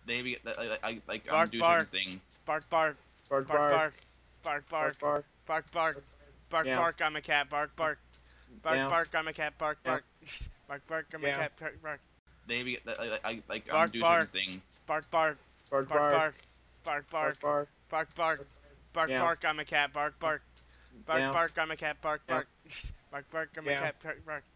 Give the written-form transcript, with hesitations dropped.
Maybe Bark, do certain bark. things. Bark, bark. Bark, Bark, bark. bark. Bark, Bark, bark. bark. Bark, bark. Bark, Meow. bark. I'm a cat. Bark, bark. Bark, Meow. bark. I'm a cat. Bark, Meow. bark. Bark, bark. I'm a Meow. cat. Bark, bark. Maybe Bark, do certain bark. things. Bark, bark. Bark, Bark, bark. bark. Bark, Bark, bark. bark. Bark, bark. Bark, Meow. bark. I'm a cat. Bark, bark. Bark, Meow. bark. I'm a cat. Bark, Meow. bark. Bark, bark. I'm a Meow. cat. Bark, bark.